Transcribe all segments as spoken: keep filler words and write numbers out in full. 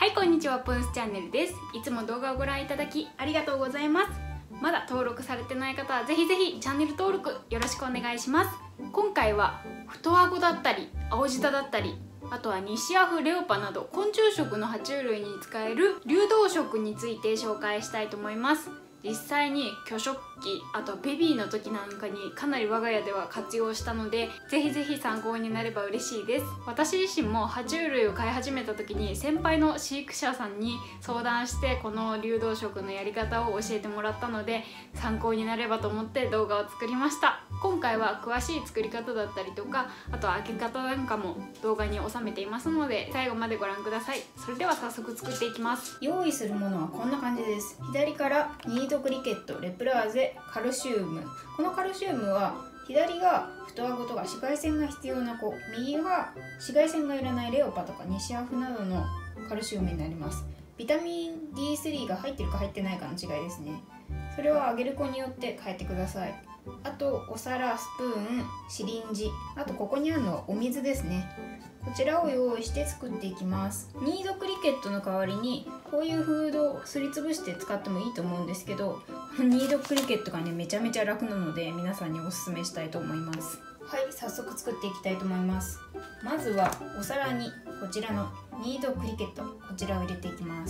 はい、こんにちは。プンスチャンネルです。いつも動画をご覧いただきありがとうございます。まだ登録されてない方はぜひぜひチャンネル登録よろしくお願いします。今回は太あごだったり青舌だったり、あとは西アフレオパなど昆虫食の爬虫類に使える流動食について紹介したいと思います。実際に拒食期、あとベビーの時なんかにかなり我が家では活用したので、ぜひぜひ参考になれば嬉しいです。私自身も爬虫類を飼い始めた時に先輩の飼育者さんに相談してこの流動食のやり方を教えてもらったので、参考になればと思って動画を作りました。今回は詳しい作り方だったりとか、あと開け方なんかも動画に収めていますので、最後までご覧ください。それでは早速作っていきます。 用意するものはこんな感じです。左からニードクリケット、レプラーゼ、カルシウム。このカルシウムは左が太あごとか紫外線が必要な子、右が紫外線がいらないレオパとか西アフなどのカルシウムになります。ビタミン ディースリー が入ってるか入ってないかの違いですね。それはあげる子によって変えてください。あとお皿、スプーン、シリンジ、あとここにあるのはお水ですね。こちらを用意して作っていきます。ニードクリケットの代わりにこういうフードをすりつぶして使ってもいいと思うんですけど、ニードクリケットがねめちゃめちゃ楽なので皆さんにおすすめしたいと思います。はい、早速作っていきたいと思います。まずはお皿にこちらのニードクリケット、こちらを入れていきます。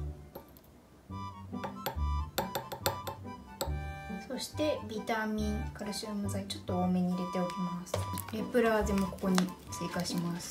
そしてビタミン、カルシウム剤ちょっと多めに入れておきます。レプラーゼもここに追加します。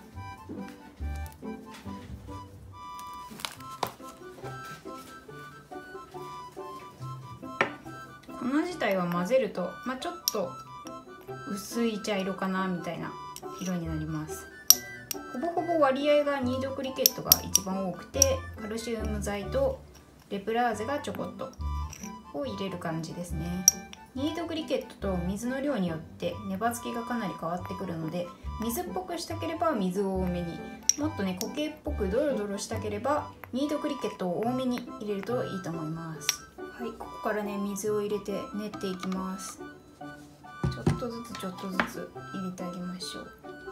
粉自体は混ぜると、まあ、ちょっと薄い茶色かなみたいな色になります。ほぼほぼ割合がニードクリケットが一番多くて、カルシウム剤とレプラーゼがちょこっとを入れる感じですね。ニードクリケットと水の量によってネバつきがかなり変わってくるので、水っぽくしたければ水を多めに、もっとね固形っぽくドロドロしたければニードクリケットを多めに入れるといいと思います。はい、ここからね水を入れて練っていきます。ちょっとずつちょっとずつ入れてあげましょう。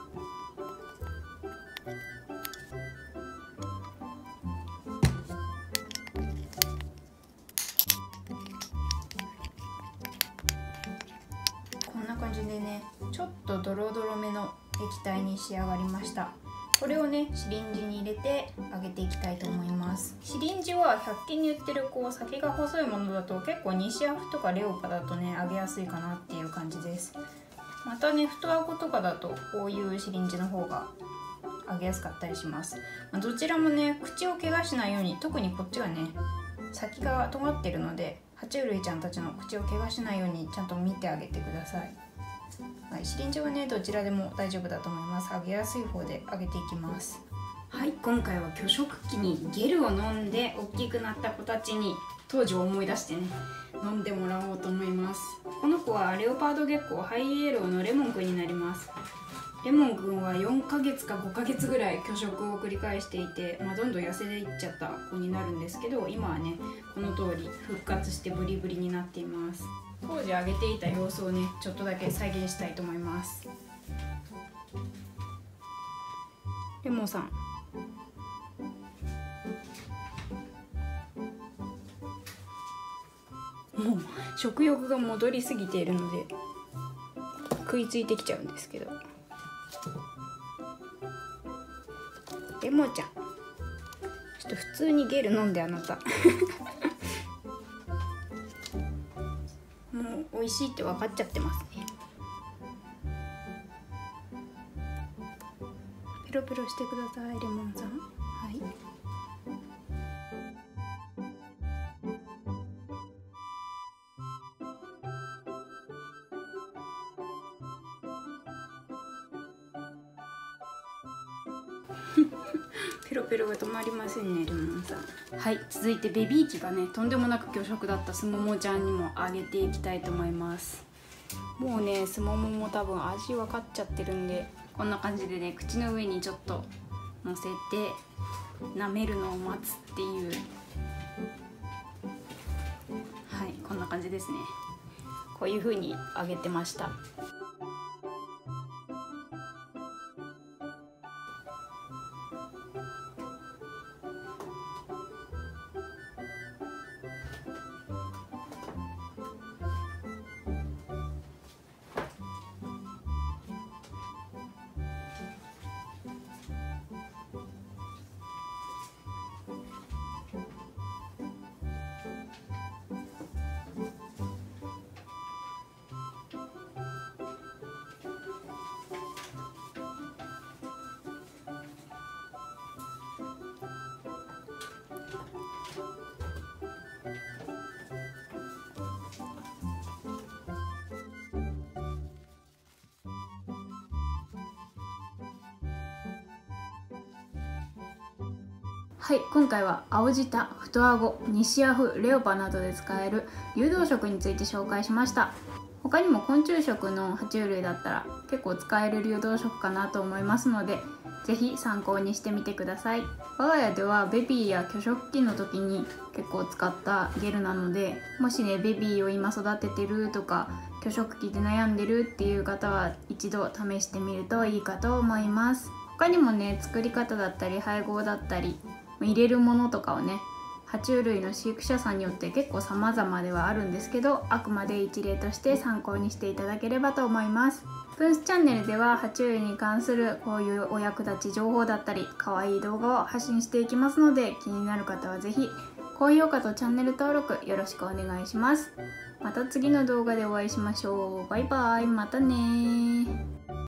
こんな感じでね、ちょっとドロドロめの液体に仕上がりました。これをねシリンジに入れて揚げていきたいと思います。シリンジはひゃく均に売ってるこう先が細いものだと結構西アフとかレオパだとね揚げやすいかなっていう感じです。またね太あごとかだとこういうシリンジの方が揚げやすかったりします。まあ、どちらもね口を怪我しないように、特にこっちはね先が尖ってるので爬虫類ちゃんたちの口を怪我しないようにちゃんと見てあげてください。はい、シリンジはねどちらでも大丈夫だと思います。揚げやすい方で揚げていきます。はい、今回は拒食期にゲルを飲んで大きくなった子たちに当時を思い出してね飲んでもらおうと思います。この子はレオパードゲッコハイイエローのレモンくんになります。レモンくんはよんかげつかごかげつぐらい拒食を繰り返していて、まあ、どんどん痩せていっちゃった子になるんですけど、今はねこの通り復活してブリブリになっています。当時あげていた様子をねちょっとだけ再現したいと思います。レモンさん、もう食欲が戻りすぎているので食いついてきちゃうんですけど、レモンちゃんちょっと普通にゲル飲んで、あなたもう美味しいって分かっちゃってますね。ペロペロしてください、レモンさん。はい、ペロペロが止まりませんね、レモンさん。はい、続いてベビー期がねとんでもなく拒食だったスモモちゃんにもあげていきたいと思います。もうねスモモも多分味分かっちゃってるんで、こんな感じでね口の上にちょっと乗せて舐めるのを待つっていう、はいこんな感じですね。こういう風にあげてました。 はい、今回は青舌、太あご、西アフ、レオパなどで使える流動食について紹介しました。他にも昆虫食の爬虫類だったら結構使える流動食かなと思いますので、ぜひ参考にしてみてください。我が家ではベビーや拒食期の時に結構使ったゲルなので、もしねベビーを今育ててるとか拒食期で悩んでるっていう方は一度試してみるといいかと思います。他にもね、作り方だったり配合だったり入れるものとかをね、爬虫類の飼育者さんによって結構様々ではあるんですけど、あくまで一例として参考にしていただければと思います。プンスチャンネルでは爬虫類に関するこういうお役立ち情報だったり可愛い動画を発信していきますので、気になる方はぜひ高評価とチャンネル登録よろしくお願いします。また次の動画でお会いしましょう。バイバイ、またねー。